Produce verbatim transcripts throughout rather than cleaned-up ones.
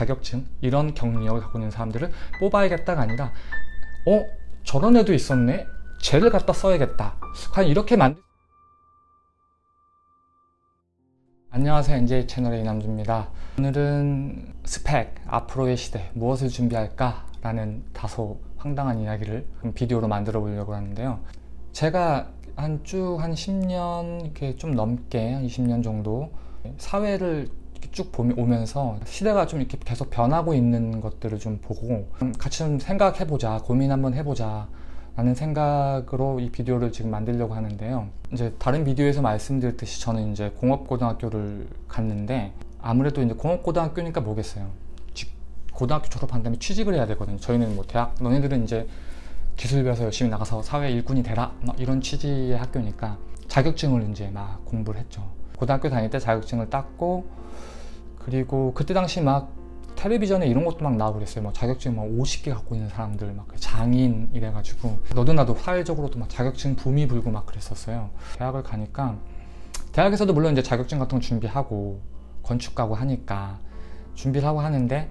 자격증 이런 경력을 갖고 있는 사람들을 뽑아야겠다가 아니라 어? 저런 애도 있었네? 쟤를 갖다 써야겠다. 과연 이렇게 만들 안녕하세요. 엔제이 채널의 이남주입니다. 오늘은 스펙, 앞으로의 시대, 무엇을 준비할까? 라는 다소 황당한 이야기를 비디오로 만들어 보려고 하는데요. 제가 한 쭉 한 십 년, 이렇게 좀 넘게, 한 이십 년 정도 사회를 쭉 오면서 시대가 좀 이렇게 계속 변하고 있는 것들을 좀 보고 같이 좀 생각해보자, 고민 한번 해보자 라는 생각으로 이 비디오를 지금 만들려고 하는데요. 이제 다른 비디오에서 말씀드렸듯이 저는 이제 공업고등학교를 갔는데 아무래도 이제 공업고등학교니까 뭐겠어요. 고등학교 졸업한 다음에 취직을 해야 되거든요. 저희는 뭐 대학, 너네들은 이제 기술 배워서 열심히 나가서 사회 일꾼이 되라 막 이런 취지의 학교니까 자격증을 이제 막 공부를 했죠. 고등학교 다닐 때 자격증을 땄고, 그리고 그때 당시 막 텔레비전에 이런 것도 막 나오고 그랬어요. 막 자격증 막 오십 개 갖고 있는 사람들, 막 장인 이래가지고 너도 나도 사회적으로도 막 자격증 붐이 불고 막 그랬었어요. 대학을 가니까 대학에서도 물론 이제 자격증 같은 거 준비하고 건축 가고 하니까 준비를 하고 하는데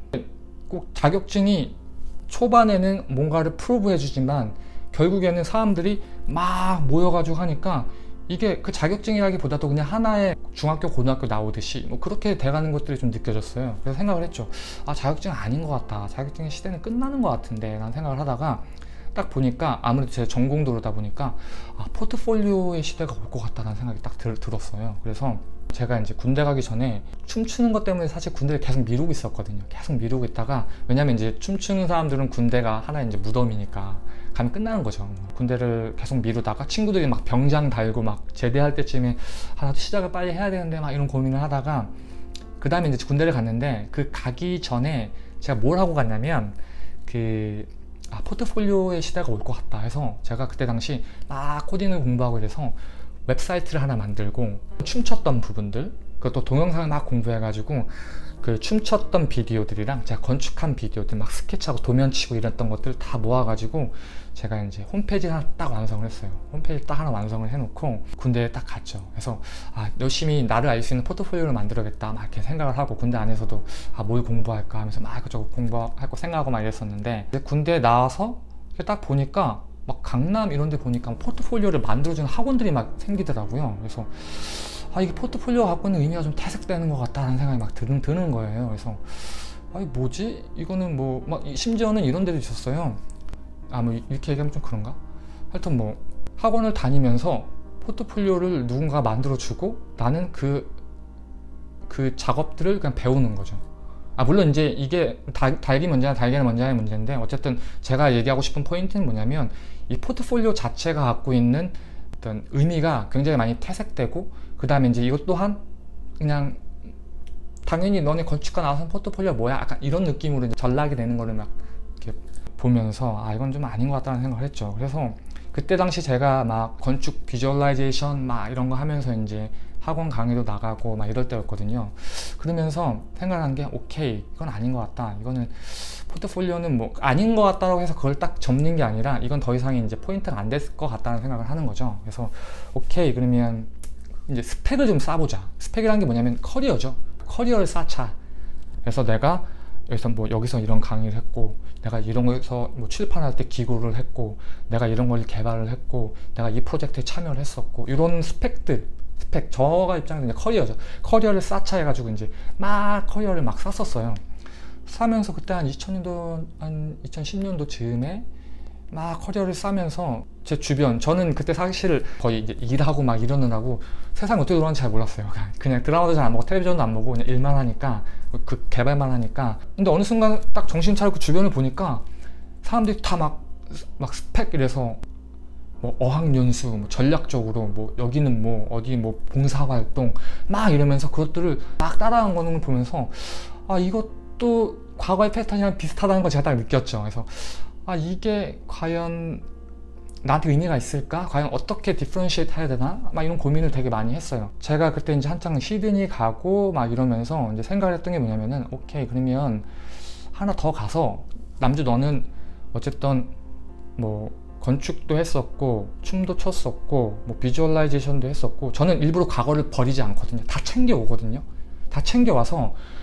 꼭 자격증이 초반에는 뭔가를 프로브 해주지만 결국에는 사람들이 막 모여가지고 하니까 이게 그 자격증이라기보다도 그냥 하나의 중학교, 고등학교 나오듯이 뭐 그렇게 돼가는 것들이 좀 느껴졌어요. 그래서 생각을 했죠. 아, 자격증 아닌 것 같다. 자격증의 시대는 끝나는 것 같은데 라는 생각을 하다가 딱 보니까 아무래도 제 전공도 그러다 보니까 아, 포트폴리오의 시대가 올 것 같다는 생각이 딱 들, 들었어요. 그래서 제가 이제 군대 가기 전에 춤추는 것 때문에 사실 군대를 계속 미루고 있었거든요. 계속 미루고 있다가, 왜냐면 이제 춤추는 사람들은 군대가 하나의 이제 무덤이니까 가면 끝나는 거죠. 군대를 계속 미루다가 친구들이 막 병장 달고 막 제대할 때쯤에 아, 나도 시작을 빨리 해야 되는데 막 이런 고민을 하다가 그 다음에 이제 군대를 갔는데 그 가기 전에 제가 뭘 하고 갔냐면 그 아, 포트폴리오의 시대가 올 것 같다 해서 제가 그때 당시 막 코딩을 공부하고 이래서 웹사이트를 하나 만들고 춤췄던 부분들, 그것도 동영상을 막 공부해가지고 그 춤췄던 비디오들이랑 제가 건축한 비디오들 막 스케치하고 도면 치고 이랬던 것들 다 모아가지고 제가 이제 홈페이지를 하나 딱 완성을 했어요. 홈페이지 딱 하나 완성을 해놓고 군대에 딱 갔죠. 그래서 아, 열심히 나를 알 수 있는 포트폴리오를 만들어야겠다 막 이렇게 생각을 하고, 군대 안에서도 아, 뭘 공부할까 하면서 막 이것저것 공부할 거 생각하고 막 이랬었는데 군대에 나와서 딱 보니까 막 강남 이런 데 보니까 포트폴리오를 만들어주는 학원들이 막 생기더라고요. 그래서 아, 이게 포트폴리오가 갖고 있는 의미가 좀 퇴색되는 것 같다는 생각이 막 드는, 드는 거예요. 그래서 아, 이 뭐지? 이거는 뭐, 막 심지어는 이런 데도 있었어요. 아, 뭐 이렇게 얘기하면 좀 그런가? 하여튼 뭐 학원을 다니면서 포트폴리오를 누군가 만들어주고 나는 그, 그 작업들을 그냥 배우는 거죠. 아, 물론 이제 이게 달, 닭이 먼저냐 달걀이 먼저냐의 문제인데, 어쨌든 제가 얘기하고 싶은 포인트는 뭐냐면 이 포트폴리오 자체가 갖고 있는 어떤 의미가 굉장히 많이 퇴색되고, 그 다음에 이제 이것 또한 그냥 당연히 너네 건축가 나와서 포트폴리오 뭐야? 약간 이런 느낌으로 이제 전락이 되는 거를 막 이렇게 보면서 아, 이건 좀 아닌 것 같다는 생각을 했죠. 그래서 그때 당시 제가 막 건축 비주얼라이제이션 막 이런 거 하면서 이제 학원 강의도 나가고 막 이럴 때였거든요. 그러면서 생각한 게 오케이, 이건 아닌 것 같다. 이거는 포트폴리오는 뭐 아닌 것 같다고 해서 그걸 딱 접는 게 아니라 이건 더 이상 이제 포인트가 안 됐을 것 같다는 생각을 하는 거죠. 그래서 오케이, 그러면 이제 스펙을 좀 쌓아보자. 스펙이라는 게 뭐냐면 커리어죠. 커리어를 쌓자. 그래서 내가 여기서 뭐 여기서 이런 강의를 했고, 내가 이런 거에서 뭐 출판할 때 기고를 했고, 내가 이런 걸 개발을 했고, 내가 이 프로젝트에 참여를 했었고, 이런 스펙들, 스펙, 저가 입장에서 이제 커리어죠. 커리어를 쌓자 해가지고 이제 막 커리어를 막 쌓았었어요. 쌓으면서 그때 한 이천 년도, 한 이천십 년도 즈음에 막 커리어를 쌓으면서 제 주변, 저는 그때 사실 거의 이제 일하고 막 이러느라고 세상이 어떻게 돌아가는지 잘 몰랐어요. 그냥 드라마도 잘 안 보고 텔레비전도 안 보고 그냥 일만 하니까, 그 개발만 하니까. 근데 어느 순간 딱 정신 차리고 주변을 보니까 사람들이 다 막 막 스펙 이래서 뭐 어학연수, 뭐 전략적으로 뭐 여기는 뭐 어디 뭐 봉사활동 막 이러면서 그것들을 막 따라간 거는 보면서 아, 이것도 과거의 패턴이랑 비슷하다는 걸 제가 딱 느꼈죠. 그래서 아, 이게 과연 나한테 의미가 있을까? 과연 어떻게 디퍼런시에이트 해야 되나? 막 이런 고민을 되게 많이 했어요. 제가 그때 이제 한창 시드니 가고 막 이러면서 이제 생각을 했던 게 뭐냐면은 오케이, 그러면 하나 더 가서 남주, 너는 어쨌든 뭐 건축도 했었고 춤도 췄었고 뭐 비주얼라이제이션도 했었고, 저는 일부러 과거를 버리지 않거든요. 다 챙겨오거든요. 다 챙겨와서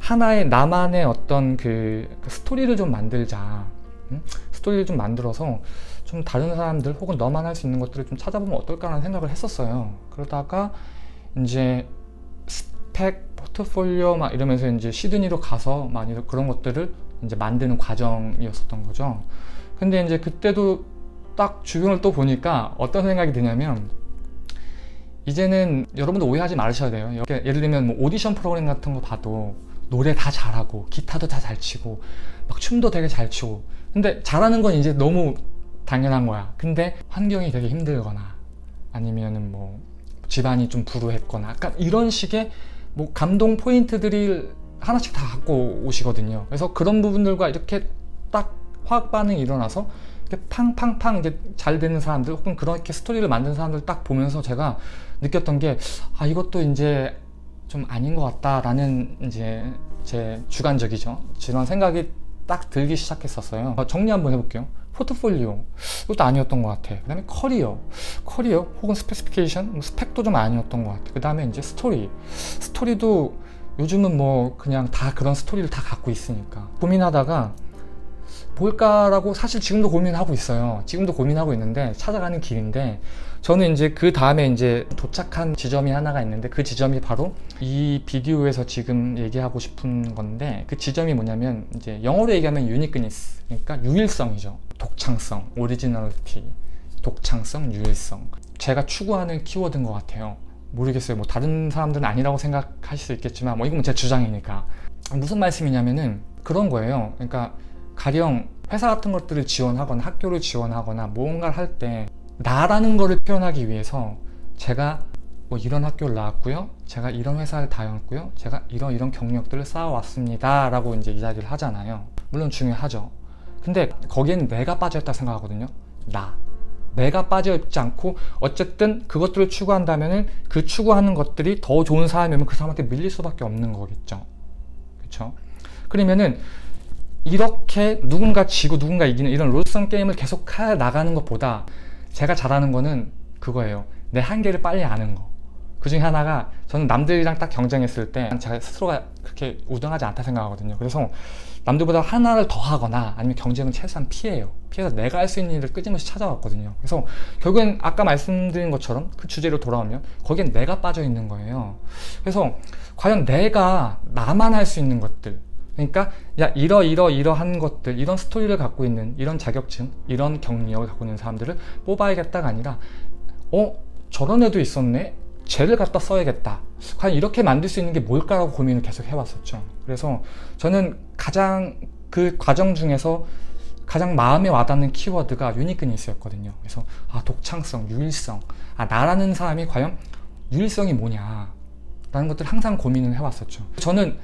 하나의 나만의 어떤 그, 그 스토리를 좀 만들자. 응? 스토리를 좀 만들어서 좀 다른 사람들 혹은 너만 할 수 있는 것들을 좀 찾아보면 어떨까라는 생각을 했었어요. 그러다가 이제 스펙, 포트폴리오 막 이러면서 이제 시드니로 가서 막 그런 것들을 이제 만드는 과정이었었던 거죠. 근데 이제 그때도 딱 주변을 또 보니까 어떤 생각이 드냐면, 이제는 여러분들 오해하지 말으셔야 돼요. 예를 들면 뭐 오디션 프로그램 같은 거 봐도 노래 다 잘하고 기타도 다 잘 치고 막 춤도 되게 잘 추고, 근데 잘하는 건 이제 너무 당연한 거야. 근데 환경이 되게 힘들거나 아니면은 뭐 집안이 좀 불우했거나 약간 이런 식의 뭐 감동 포인트들이 하나씩 다 갖고 오시거든요. 그래서 그런 부분들과 이렇게 딱 화학 반응이 일어나서 이렇게 팡팡팡 이제 잘 되는 사람들 혹은 그렇게 스토리를 만든 사람들 딱 보면서 제가 느꼈던 게, 아 이것도 이제 좀 아닌 것 같다라는 이제 제 주관적이죠. 이런 생각이 딱 들기 시작했었어요. 정리 한번 해볼게요. 포트폴리오, 이것도 아니었던 것 같아. 그 다음에 커리어, 커리어 혹은 스페시피케이션, 스펙도 좀 아니었던 것 같아. 그 다음에 이제 스토리, 스토리도 요즘은 뭐 그냥 다 그런 스토리를 다 갖고 있으니까 고민하다가 뭘까라고 사실 지금도 고민하고 있어요. 지금도 고민하고 있는데 찾아가는 길인데, 저는 이제 그 다음에 이제 도착한 지점이 하나가 있는데, 그 지점이 바로 이 비디오에서 지금 얘기하고 싶은 건데, 그 지점이 뭐냐면 이제 영어로 얘기하면 유니크니스, 그러니까 유일성이죠. 독창성, 오리지널리티, 독창성, 유일성. 제가 추구하는 키워드인 것 같아요. 모르겠어요. 뭐 다른 사람들은 아니라고 생각하실 수 있겠지만 뭐 이건 제 주장이니까. 무슨 말씀이냐면은 그런 거예요. 그러니까 가령 회사 같은 것들을 지원하거나 학교를 지원하거나 무언가를 할 때 나라는 거를 표현하기 위해서 제가 뭐 이런 학교를 나왔고요, 제가 이런 회사를 다녔고요, 제가 이런 이런 경력들을 쌓아왔습니다 라고 이제 이야기를 하잖아요. 물론 중요하죠. 근데 거기에는 내가 빠져있다 생각하거든요. 나 내가 빠져있지 않고 어쨌든 그것들을 추구한다면은 그 추구하는 것들이 더 좋은 사람이면 그 사람한테 밀릴 수밖에 없는 거겠죠. 그렇죠? 그러면은 이렇게 누군가 지고 누군가 이기는 이런 롤성 게임을 계속 나가는 것보다 제가 잘하는 거는 그거예요. 내 한계를 빨리 아는 거. 그 중에 하나가, 저는 남들이랑 딱 경쟁했을 때 제가 스스로가 그렇게 우등하지 않다 생각하거든요. 그래서 남들보다 하나를 더 하거나 아니면 경쟁을 최소한 피해요. 피해서 내가 할 수 있는 일을 끊임없이 찾아왔거든요. 그래서 결국엔 아까 말씀드린 것처럼 그 주제로 돌아오면 거기엔 내가 빠져 있는 거예요. 그래서 과연 내가 나만 할 수 있는 것들, 그러니까 야 이러 이러 이러한 것들, 이런 스토리를 갖고 있는, 이런 자격증, 이런 경력을 갖고 있는 사람들을 뽑아야겠다가 아니라 어? 저런 애도 있었네? 쟤를 갖다 써야겠다. 과연 이렇게 만들 수 있는 게 뭘까라고 고민을 계속 해왔었죠. 그래서 저는 가장 그 과정 중에서 가장 마음에 와닿는 키워드가 유니크니스였거든요. 그래서 아 독창성, 유일성, 아 나라는 사람이 과연 유일성이 뭐냐 라는 것들을 항상 고민을 해왔었죠. 저는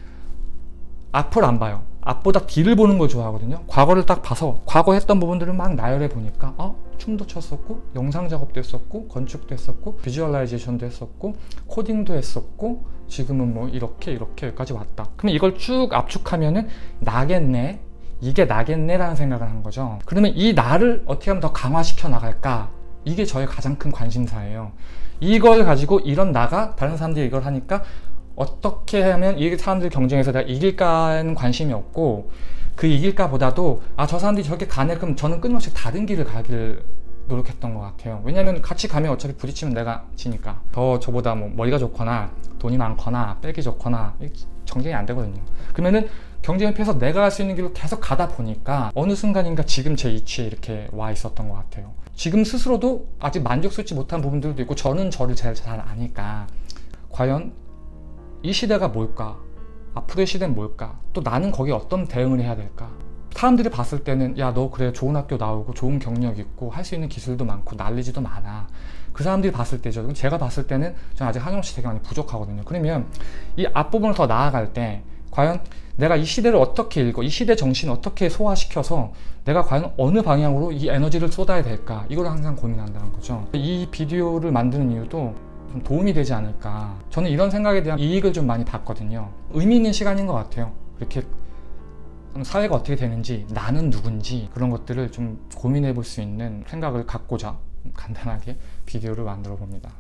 앞을 안 봐요. 앞보다 뒤를 보는 걸 좋아하거든요. 과거를 딱 봐서 과거 했던 부분들을 막 나열해 보니까 어? 춤도 췄었고, 영상 작업도 했었고, 건축도 했었고, 비주얼라이제이션도 했었고, 코딩도 했었고, 지금은 뭐 이렇게 이렇게 여기까지 왔다. 그러면 이걸 쭉 압축하면은 나겠네, 이게 나겠네 라는 생각을 한 거죠. 그러면 이 나를 어떻게 하면 더 강화시켜 나갈까, 이게 저의 가장 큰 관심사예요. 이걸 가지고 이런 나가 다른 사람들이 이걸 하니까 어떻게 하면 이 사람들 경쟁에서 내가 이길까는 관심이 없고, 그 이길까 보다도 아 저 사람들이 저렇게 가네, 그럼 저는 끊임없이 다른 길을 가기를 노력했던 것 같아요. 왜냐면 같이 가면 어차피 부딪히면 내가 지니까. 더 저보다 뭐 머리가 좋거나 돈이 많거나 백이 좋거나 경쟁이 안 되거든요. 그러면은 경쟁을 피해서 내가 할 수 있는 길로 계속 가다 보니까 어느 순간인가 지금 제 위치에 이렇게 와 있었던 것 같아요. 지금 스스로도 아직 만족스럽지 못한 부분들도 있고, 저는 저를 제일 잘 아니까 과연 이 시대가 뭘까? 앞으로의 시대는 뭘까? 또 나는 거기에 어떤 대응을 해야 될까? 사람들이 봤을 때는 야 너 그래 좋은 학교 나오고 좋은 경력 있고 할 수 있는 기술도 많고 날리지도 많아. 그 사람들이 봤을 때죠. 제가 봤을 때는 저는 아직 한영씨 되게 많이 부족하거든요. 그러면 이 앞부분을 더 나아갈 때 과연 내가 이 시대를 어떻게 읽고 이 시대 정신을 어떻게 소화시켜서 내가 과연 어느 방향으로 이 에너지를 쏟아야 될까? 이걸 항상 고민한다는 거죠. 이 비디오를 만드는 이유도 좀 도움이 되지 않을까. 저는 이런 생각에 대한 이익을 좀 많이 봤거든요. 의미 있는 시간인 것 같아요. 이렇게 사회가 어떻게 되는지, 나는 누군지 그런 것들을 좀 고민해 볼 수 있는 생각을 갖고자 간단하게 비디오를 만들어 봅니다.